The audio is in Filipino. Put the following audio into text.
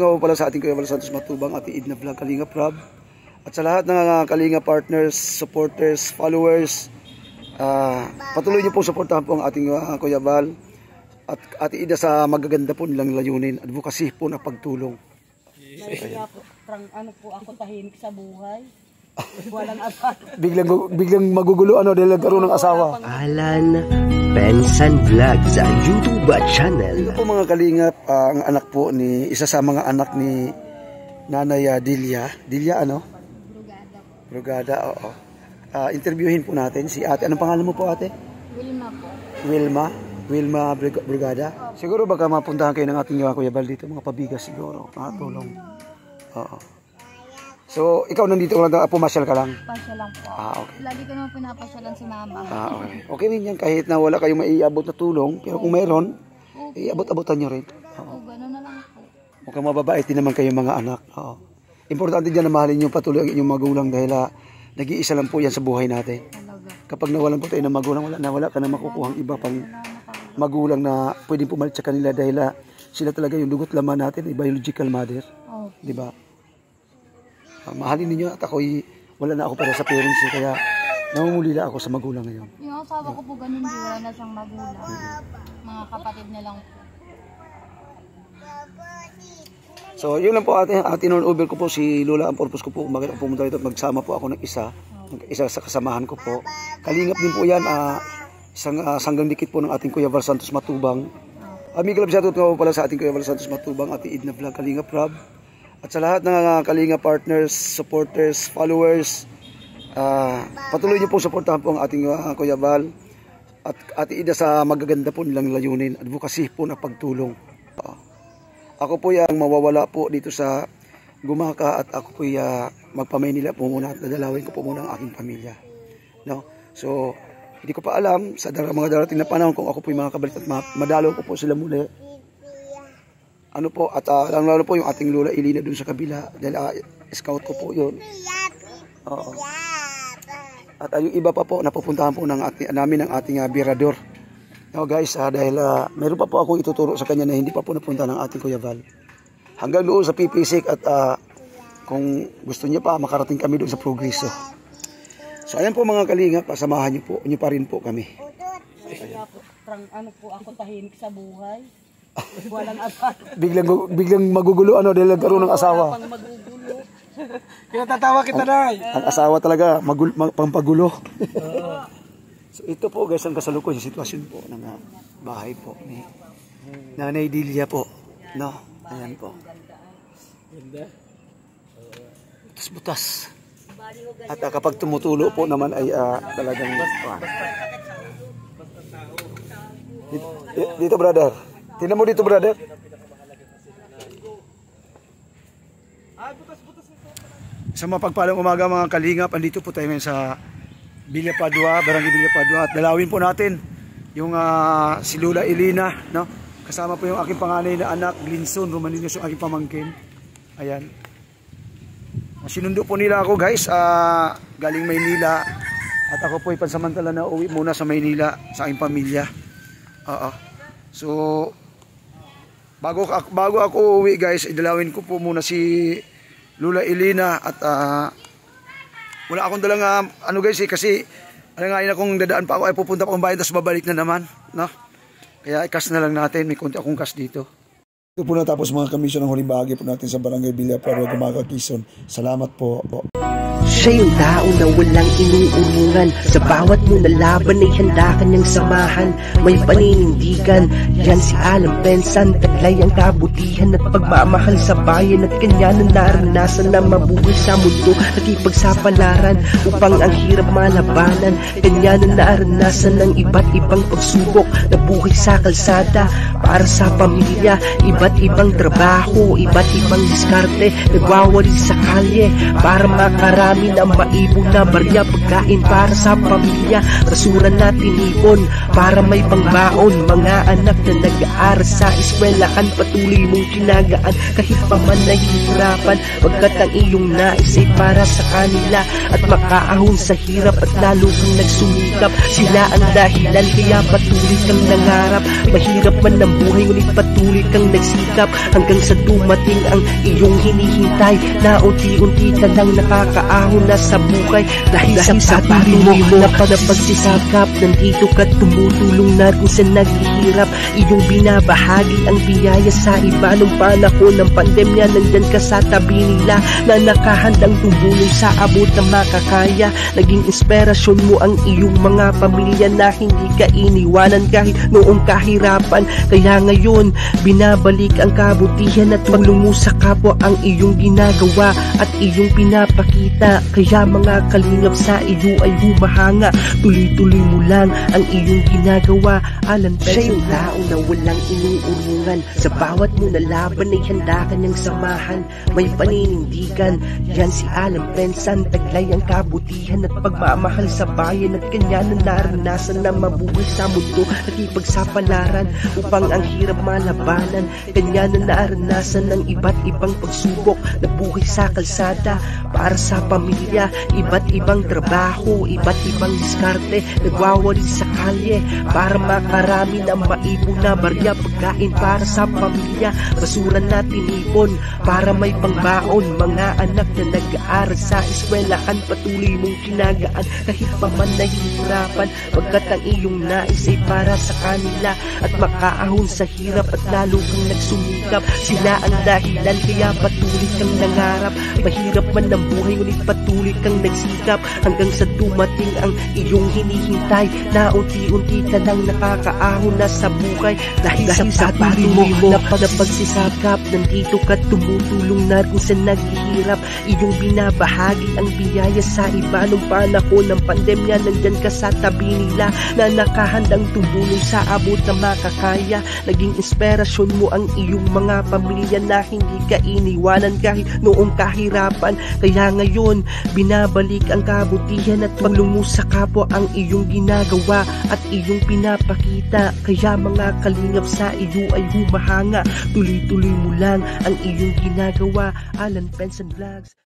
nga po pala sa ating Kuya Val Santos Matubang, Ate Edna Vlog, Kalinga Prab. At sa lahat ng Kalinga partners, supporters, followers, patuloy niyo pong suportahan po ang ating Kuya Val at Ate Edna sa magaganda po nilang layunin, advocacy po na pagtulong. Kaya po, ano po ako tahimik sa buhay. Walang asawa. biglang magugulo dahil nagkaroon ng asawa. Alan Benson Vlog sa YouTube channel. Ito po mga kalingap, ang anak po ni isa sa mga anak ni Nanay Delia. Delia Brugada, oo. Interviewin po natin si ate. Anong pangalan mo po ate? Wilma po. Wilma Brugada. Siguro baka mapuntahan kayo ng ating Kuya Val dito, mga pabigas siguro, mga tulong. Oo. So, ikaw nandito ka lang, pumasyal ka lang? Pasyal lang po. Okay. Lagi ko naman pinapasyalan si mama. Okay. Okay rin yan, kahit na wala kayong maiabot na tulong, pero kung mayroon, iabot-abotan nyo rin. Oo, gano'n na lang po. Mukhang mababaitin naman kayong mga anak. Oo. Importante dyan na mahalin nyo patuloy ang inyong magulang dahil nag-iisa lang po yan sa buhay natin. Kapag nawalan po tayo ng magulang, wala ka na makukuhang iba pang magulang na pwedeng pumalit sa kanila dahil sila talaga yung dugot laman natin, biological mother. Di ba? Mahalin ninyo at ako'y wala na ako para sa parents kaya namumulila ako sa magulang ngayon. Yung asawa ko po ganun, di wala na siyang magulang. Mga kapatid na lang po. So yun lang po ate noon over ko po si Lola. Ang purpose ko po bakit ako pumunta dito at magsama po ako ng isa sa kasamahan ko po. Kalingap din po yan, isang sanggang dikit po ng ating Kuya Val Santos Matubang. Amigalab siya ito po pala sa ating Kuya Val Santos Matubang, Ate Edna Vlog, Kalinga Prab. At sa lahat ng Kalinga partners, supporters, followers, patuloy niyo pong suportahan po ang ating Kuya Val at Ate Edna sa magaganda po nilang layunin, advocacy po na pagtulong. Ako po yung mawawala po dito sa Gumaka at ako po magpa-Maynila po muna at dadalawin ko po muna ang aking pamilya. No? So, hindi ko pa alam sa mga darating na panahon kung ako po yung mga kabalik at madalaw ko po sila muli. Ano po, at lalo po yung ating Lola Elina dun sa kabila dahil scout ko po yun. Oo. At yung iba pa po napupuntahan po namin ng ating birador. No guys, dahil meron pa po ako ituturo sa kanya na hindi pa po napunta ng ating Kuya Val. Hanggang doon sa Pipisik at kung gusto niya pa makarating kami doon sa Progreso. So ayan po mga kalingap, pasamahan niyo pa rin po kami. Kaya po, ano po ako tahimik sa buhay. Walang asawa. biglang magugulo dahil nagkaroon ng asawa. Pang magugulo. Kinatatawa kita na. Ang asawa talaga pampagulo. So ito po guys ang kasalukuyan yung sitwasyon po ng bahay po ni Nanay Delia po. No, ayan po. Butas-butas. At kapag tumutulo po naman ay talagang dito brother. Tingnan mo dito brother. Sa mapagpalang umaga mga kalingap, andito po tayo ngayon sa Villa Padua, Barangay Villa Padua at dalawin po natin yung si Lola Elina, no? Kasama po yung aking panganay na anak, Glinson Romaninos, yung aking pamangkin. Ayan. Sinundo po nila ako guys, galing Maynila at ako po ay pansamantala na uwi muna sa Maynila sa aking pamilya. So bago ako uwi guys, idalawin ko po muna si Lola Elina at wala akong dalang guys kasi alangain akong dadaan pa ako ay pupunta pa akong bayan tapos babalik na naman, no? Kaya i-cash na lang natin, may konti akong cash dito. Ito po natapos mga kamisyon ng huling bahagi po natin sa Barangay Villa Padua, Gumaka, Quezon. Salamat po. Siya yung tao na walang inuurungan. Sa bawat mo na laban ay handa kanyang samahan. May paninindigan, yan si Alan Benson. Taglay ang kabutihan at pagmamahal sa bayan. At kanya na naranasan na mabuhay sa mundo. Nakipagsapalaran upang ang hirap malabanan. Kanya na naranasan ng iba't ibang pagsubok. Nabuhay sa kalsada para sa pamilya. Iba't ibang trabaho, iba't ibang diskarte. Nagwawali sa kalye para makarami makarami na maipon na barya pagkain para sa pamilya. Basura na tinipon para may pangbaon. Mga anak na nag-aaral sa eskwelahan, patuloy mong kinagaan kahit pa man nahihirapan. Pagkat ang iyong nais ay para sa kanila at makaahon sa hirap at lalo kang nagsumikap. Sila ang dahilan kaya patuloy kang nangarap. Mahirap man ang buhay ngunit patuloy kang nagsikap hanggang sa dumating ang iyong hinihintay na unti-unti ka lang nakakaahon na sa buhay dahil sa patuloy mo na pagsisakap. Nandito ka tumutulong na kung saan naghihirap. Iyong binabahagi ang biyaya sa iba nung panahon ng pandemya. Nandyan ka sa tabi nila na nakahandang tumulong sa abot na makakaya. Naging inspirasyon mo ang iyong mga pamilya na hindi ka iniwanan kahit noong kahirapan. Kaya ngayon binabalik ang kabutihan at tulong mo sa kapwa ang iyong ginagawa at iyong pinapakita. Kaya mga kalingap sa iyo ay humahanga. Tuloy-tuloy mo lang ang iyong ginagawa. Alan Benson. Siya yung tao na walang inuurungan. Sa bawat mo na laban ay handa ka niyang samahan. May paninindigan. Yan si Alan Benson. Taglay ang kabutihan at pagmamahal sa bayan at kanya na naranasan na mabuhay sa mundo at ipagsapalaran upang ang hirap malabanan. Kanya na naranasan ng iba't ibang pagsubok na buhay sa kalsada para sa pamilya. Iba't ibang trabaho, iba't ibang diskarte, nagwawali sa kalye para makarami na maipon na barya pagkain para sa pamilya. Basura na tinipon para may pangbaon. Mga anak na nag-aaral sa eskwelahan, patuloy mong kinagaan kahit pa man nahihirapan. Pagkat ang iyong nais ay para sa kanila at makaahon sa hirap at lalo kang nagsumikap. Sila ang dahilan kaya patuloy kang nangarap. Mahirap man ang buhay ngunit patuloy kang nagsikap hanggang sa dumating ang iyong hinihintay na unti-unti ka lang nakakaahon na sa buhay dahil sa patuloy mo na pagsisakap. Nandito ka tumutulong na kung saan naghihirap. Iyong binabahagi ang biyaya sa iba nung panahon ng pandemya. Nandyan ka sa tabi nila na nakahandang tumulong sa abot na makakaya. Naging inspirasyon mo ang iyong mga pamilya na hindi ka iniwanan kahit noong kahirapan. Kaya ngayon binabalik ang kabutihan at tulong mo sa kapwa ang iyong ginagawa at iyong pinapakita. Kaya mga kalingap sa iyo ay humahanga. Tuloy-tuloy mo lang ang iyong ginagawa. Alan Benson Vlogs.